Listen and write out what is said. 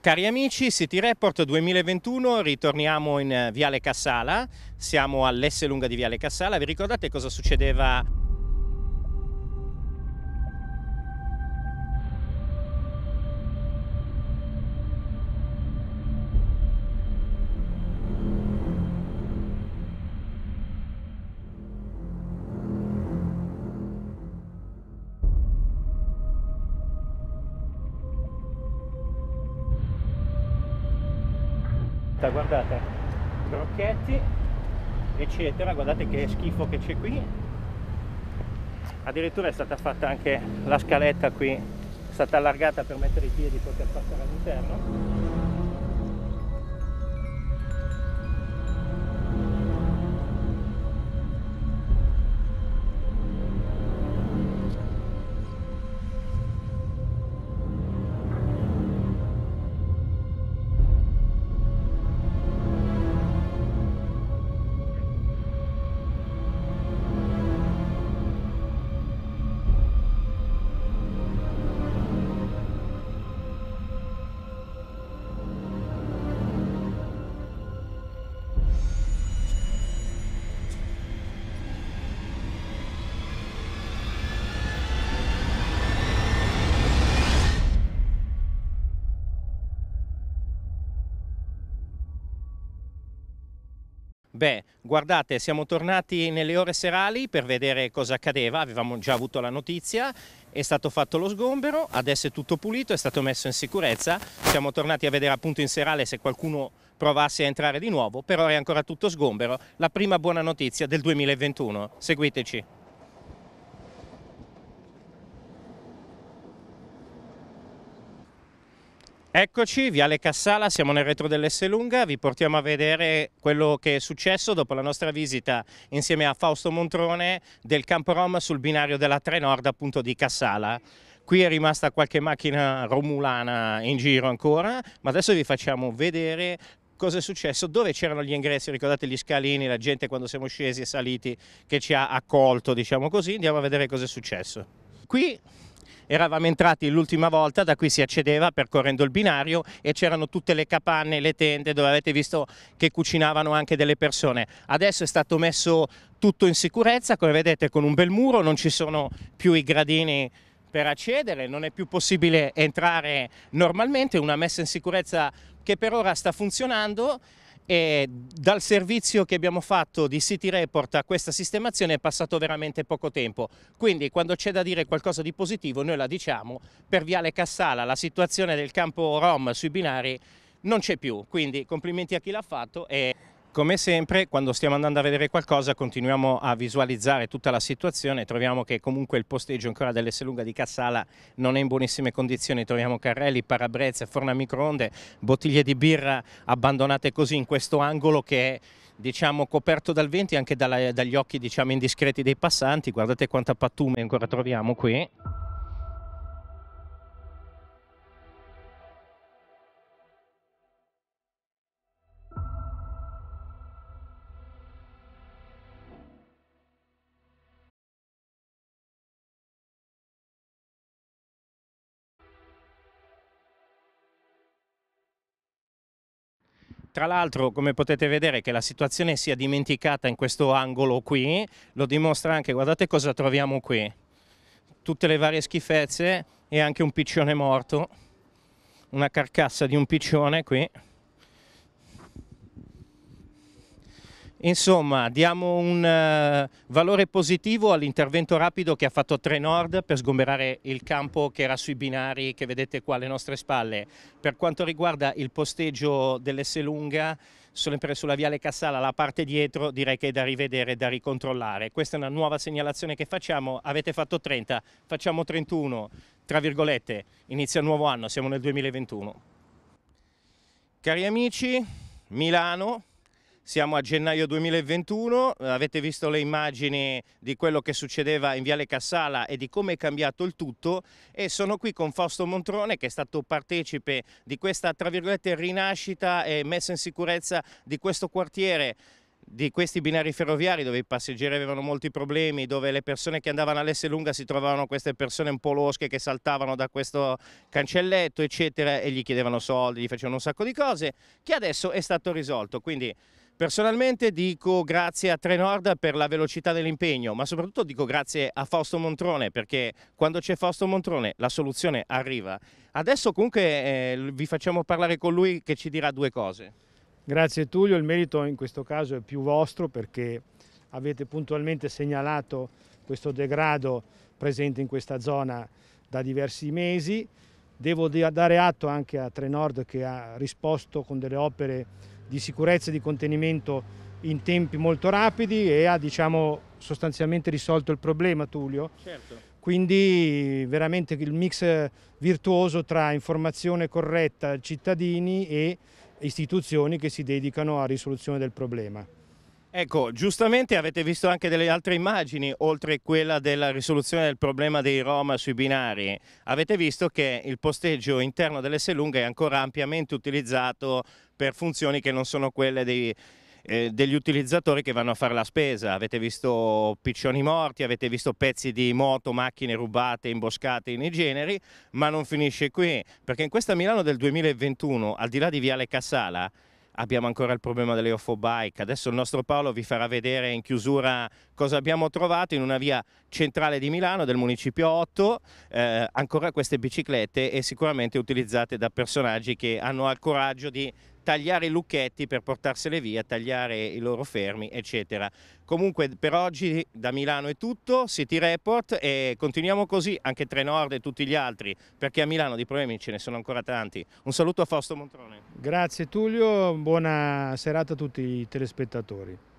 Cari amici, City Report 2021, ritorniamo in Viale Cassala, siamo all'Esselunga di Viale Cassala. Vi ricordate cosa succedeva? Guardate, crocchetti eccetera, guardate che schifo che c'è qui. Addirittura è stata fatta anche la scaletta qui, è stata allargata per mettere i piedi e poter passare all'interno. Beh, guardate, siamo tornati nelle ore serali per vedere cosa accadeva, avevamo già avuto la notizia, è stato fatto lo sgombero, adesso è tutto pulito, è stato messo in sicurezza, siamo tornati a vedere appunto in serale se qualcuno provasse a entrare di nuovo, però è ancora tutto sgombero, la prima buona notizia del 2021, seguiteci. Eccoci, Viale Cassala, siamo nel retro dell'Esselunga, vi portiamo a vedere quello che è successo dopo la nostra visita insieme a Fausto Montrone del campo Rom sul binario della Trenord appunto di Cassala. Qui è rimasta qualche macchina romulana in giro ancora, ma adesso vi facciamo vedere cosa è successo, dove c'erano gli ingressi, ricordate gli scalini, la gente quando siamo scesi e saliti che ci ha accolto, diciamo così, andiamo a vedere cosa è successo. Qui eravamo entrati l'ultima volta, da qui si accedeva percorrendo il binario e c'erano tutte le capanne, le tende dove avete visto che cucinavano anche delle persone. Adesso è stato messo tutto in sicurezza, come vedete con un bel muro, non ci sono più i gradini per accedere, non è più possibile entrare normalmente, una messa in sicurezza che per ora sta funzionando. E dal servizio che abbiamo fatto di City Report a questa sistemazione è passato veramente poco tempo, quindi quando c'è da dire qualcosa di positivo noi la diciamo. Per Viale Cassala la situazione del campo Rom sui binari non c'è più, quindi complimenti a chi l'ha fatto e come sempre quando stiamo andando a vedere qualcosa continuiamo a visualizzare tutta la situazione, troviamo che comunque il posteggio ancora dell'Esselunga di Cassala non è in buonissime condizioni, troviamo carrelli, parabrezze, forno a microonde, bottiglie di birra abbandonate così in questo angolo che è diciamo coperto dal vento e anche dagli occhi diciamo indiscreti dei passanti. Guardate quanta pattume ancora troviamo qui. Tra l'altro, come potete vedere, che la situazione sia dimenticata in questo angolo qui, lo dimostra anche, guardate cosa troviamo qui. Tutte le varie schifezze e anche un piccione morto, una carcassa di un piccione qui. Insomma, diamo un valore positivo all'intervento rapido che ha fatto Trenord per sgomberare il campo che era sui binari che vedete qua alle nostre spalle. Per quanto riguarda il posteggio dell'Esselunga, sempre sulla Viale Cassala, la parte dietro, direi che è da rivedere, da ricontrollare. Questa è una nuova segnalazione che facciamo, avete fatto 30, facciamo 31, tra virgolette, inizia il nuovo anno, siamo nel 2021. Cari amici, Milano. Siamo a gennaio 2021, avete visto le immagini di quello che succedeva in Viale Cassala e di come è cambiato il tutto e sono qui con Fausto Montrone che è stato partecipe di questa tra virgolette rinascita e messa in sicurezza di questo quartiere di questi binari ferroviari dove i passeggeri avevano molti problemi, dove le persone che andavano all'Esselunga si trovavano queste persone un po' losche che saltavano da questo cancelletto eccetera e gli chiedevano soldi, gli facevano un sacco di cose, che adesso è stato risolto. Quindi personalmente dico grazie a Trenord per la velocità dell'impegno, ma soprattutto dico grazie a Fausto Montrone, perché quando c'è Fausto Montrone la soluzione arriva. Adesso comunque vi facciamo parlare con lui che ci dirà due cose. Grazie Tullio, il merito in questo caso è più vostro perché avete puntualmente segnalato questo degrado presente in questa zona da diversi mesi. Devo dare atto anche a Trenord che ha risposto con delle opere di sicurezza e di contenimento in tempi molto rapidi e ha, diciamo, sostanzialmente risolto il problema, Tullio. Certo. Quindi veramente il mix virtuoso tra informazione corretta ai cittadini e istituzioni che si dedicano alla risoluzione del problema. Ecco, giustamente avete visto anche delle altre immagini, oltre quella della risoluzione del problema dei Rom sui binari. Avete visto che il posteggio interno dell'Esselunga è ancora ampiamente utilizzato per funzioni che non sono quelle degli utilizzatori che vanno a fare la spesa. Avete visto piccioni morti, avete visto pezzi di moto, macchine rubate, imboscate nei generi, ma non finisce qui, perché in questa Milano del 2021, al di là di Viale Cassala, abbiamo ancora il problema delle offobike. Adesso il nostro Paolo vi farà vedere in chiusura cosa abbiamo trovato in una via centrale di Milano del municipio 8, ancora queste biciclette e sicuramente utilizzate da personaggi che hanno il coraggio di tagliare i lucchetti per portarsele via, tagliare i loro fermi eccetera. Comunque per oggi da Milano è tutto, City Report, e continuiamo così anche Trenord e tutti gli altri, perché a Milano di problemi ce ne sono ancora tanti. Un saluto a Fausto Montrone. Grazie Tullio, buona serata a tutti i telespettatori.